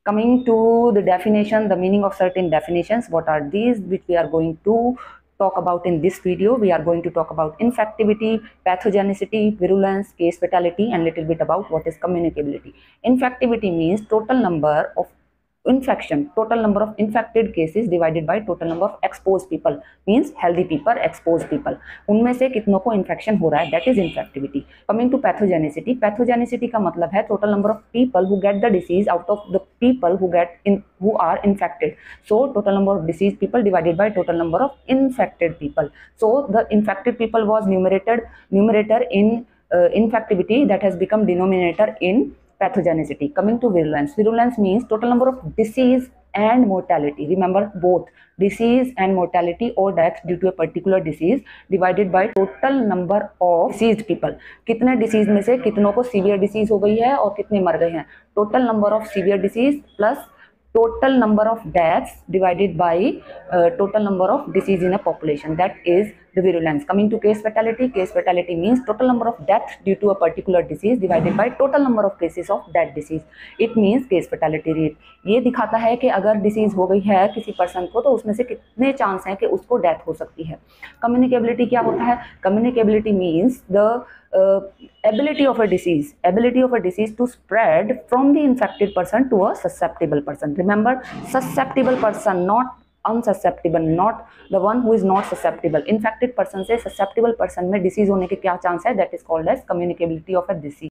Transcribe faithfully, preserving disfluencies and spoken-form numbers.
Coming to the definition, the meaning of certain definitions, what are these which we are going to talk about in this video? We are going to talk about infectivity, pathogenicity, virulence, case fatality, and little bit about what is communicability. Infectivity means total number of infection, total number of infected cases divided by total number of exposed people, means healthy people, exposed people, उनमें से कितनों को infection हो रहा है, that is infectivity. Coming to pathogenicity, pathogenicity का मतलब है total number of people who get the disease out of the people who get in who are infected. So total number of diseased people divided by total number of infected people. So the infected people was numerated numerator in uh, infectivity, that has become denominator in pathogenicity. Coming to virulence, virulence means total number of disease and mortality. Remember, both disease and mortality or death due to a particular disease divided by total number of diseased people. कितने disease में से कितनों को severe disease हो गई है और कितने मर गए हैं. Total number of severe disease plus total number of deaths divided by uh, total number of disease in a population, that is the virulence. Coming to case fatality, case fatality means total number of deaths due to a particular disease divided by total number of cases of that disease. It means case fatality rate. ये दिखाता है कि अगर disease हो गई है किसी person को तो उसमें से कितने चांस हैं कि उसको डेथ हो सकती है. कम्युनिकेबिलिटी क्या होता है? Communicability means the Uh, ability of a disease ability of a disease to spread from the infected person to a susceptible person. Remember, susceptible person, not unsusceptible, not the one who is not susceptible. Infected person से susceptible person में disease होने के क्या chance है, that is called as communicability of a disease.